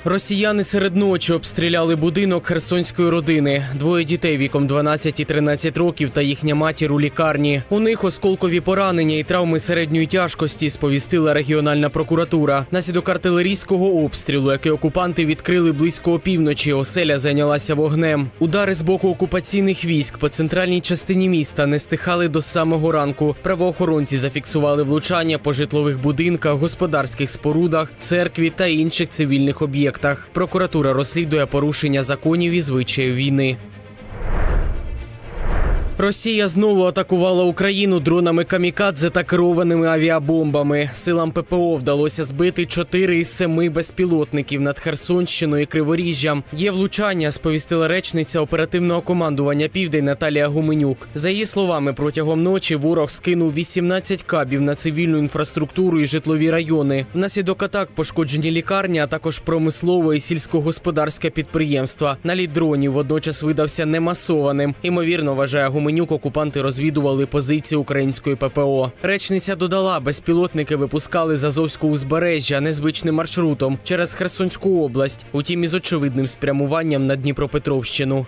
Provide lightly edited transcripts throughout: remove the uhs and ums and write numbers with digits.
Росіяни серед ночі обстріляли будинок херсонської родини. Двоє дітей віком 12 і 13 років та їхня матір у лікарні. У них осколкові поранення і травми середньої тяжкості, сповістила регіональна прокуратура. Наслідок артилерійського обстрілу, який окупанти відкрили близько опівночі, оселя зайнялася вогнем. Удари з боку окупаційних військ по центральній частині міста не стихали до самого ранку. Правоохоронці зафіксували влучання по житлових будинках, господарських спорудах, церкві та інших цивільних об'єктах. Прокуратура розслідує порушення законів і звичаїв війни. Росія знову атакувала Україну дронами камікадзе та керованими авіабомбами. Силам ППО вдалося збити 4 із 7 безпілотників над Херсонщиною і Криворіжжям. Є влучання, сповістила речниця оперативного командування «Південь» Наталія Гуменюк. За її словами, протягом ночі ворог скинув 18 кабів на цивільну інфраструктуру і житлові райони. Внаслідок атак пошкоджені лікарні, а також промислове і сільськогосподарське підприємства. Наліт дронів водночас видався немасованим. Ймовірно, вважає Гуменюк, окупанти розвідували позиції української ППО. Речниця додала, безпілотники випускали з Азовського узбережжя незвичним маршрутом через Херсонську область, утім із очевидним спрямуванням на Дніпропетровщину.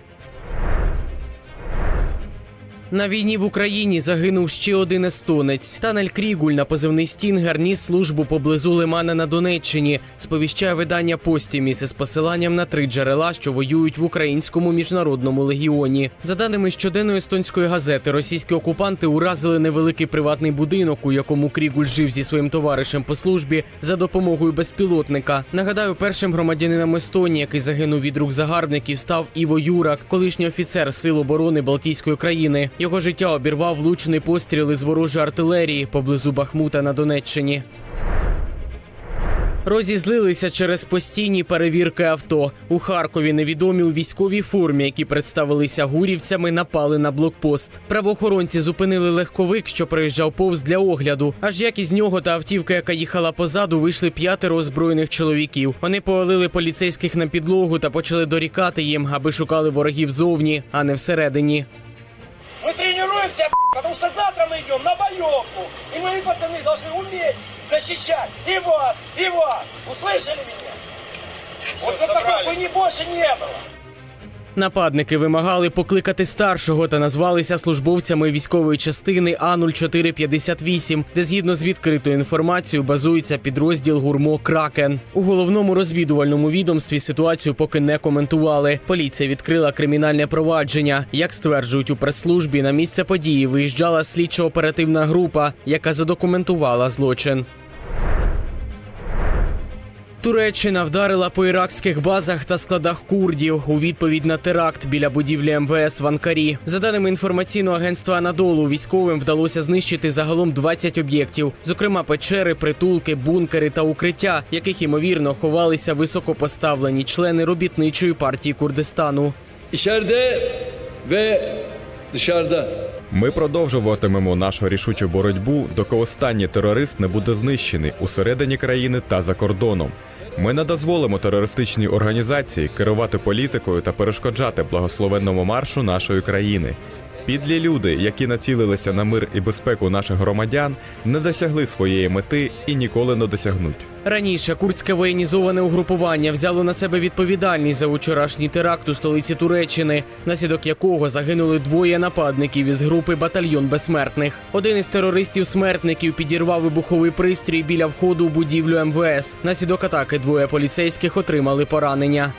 На війні в Україні загинув ще один естонець. Танель Крігуль на позивний «Стінгер» ніс службу поблизу Лимана на Донеччині, сповіщає видання «Постіміс» із посиланням на 3 джерела, що воюють в Українському міжнародному легіоні. За даними щоденної естонської газети, російські окупанти уразили невеликий приватний будинок, у якому Крігуль жив зі своїм товаришем по службі, за допомогою безпілотника. Нагадаю, першим громадянином Естонії, який загинув від рук загарбників, став Іво Юрак, колишній офіцер Сил оборони Балтійської країни. Його життя обірвав влучний постріл із ворожої артилерії поблизу Бахмута на Донеччині. Розізлилися через постійні перевірки авто. У Харкові невідомі у військовій формі, які представилися гурівцями, напали на блокпост. Правоохоронці зупинили легковик, що проїжджав повз для огляду. Аж як із нього та автівка, яка їхала позаду, вийшли 5 озброєних чоловіків. Вони повалили поліцейських на підлогу та почали дорікати їм, аби шукали ворогів зовні, а не всередині. Мы тренируемся, потому что завтра мы идем на боевку. И мои пацаны должны уметь защищать и вас, и вас. Услышали меня? Вот чтобы такой хуйни больше не было. Нападники вимагали покликати старшого та назвалися службовцями військової частини А-0458, де згідно з відкритою інформацією базується підрозділ ГУРМО «Кракен». У головному розвідувальному відомстві ситуацію поки не коментували. Поліція відкрила кримінальне провадження. Як стверджують у прес-службі, на місце події виїжджала слідчо-оперативна група, яка задокументувала злочин. Туреччина вдарила по іракських базах та складах курдів у відповідь на теракт біля будівлі МВС в Анкарі. За даними інформаційного агентства «Анадолу», військовим вдалося знищити загалом 20 об'єктів, зокрема печери, притулки, бункери та укриття, яких, ймовірно, ховалися високопоставлені члени робітничої партії Курдистану. Ми продовжуватимемо нашу рішучу боротьбу, доки останній терорист не буде знищений усередині країни та за кордоном. Ми не дозволимо терористичній організації керувати політикою та перешкоджати благословенному маршу нашої країни. Підлі люди, які націлилися на мир і безпеку наших громадян, не досягли своєї мети і ніколи не досягнуть. Раніше курдське воєнізоване угрупування взяло на себе відповідальність за вчорашній теракт у столиці Туреччини, внаслідок якого загинули 2 нападників із групи «Батальйон безсмертних». Один із терористів-смертників підірвав вибуховий пристрій біля входу у будівлю МВС. Внаслідок атаки 2 поліцейських отримали поранення.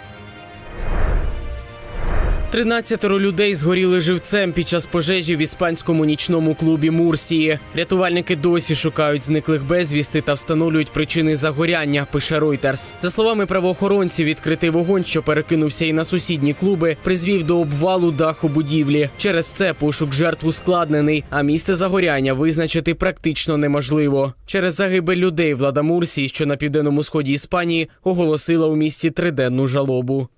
13 людей згоріли живцем під час пожежі в іспанському нічному клубі Мурсії. Рятувальники досі шукають зниклих безвісти та встановлюють причини загоряння, пише Reuters. За словами правоохоронців, відкритий вогонь, що перекинувся і на сусідні клуби, призвів до обвалу даху будівлі. Через це пошук жертв ускладнений, а місце загоряння визначити практично неможливо. Через загибель людей влада Мурсії, що на південному сході Іспанії, оголосила у місті 3-денну жалобу.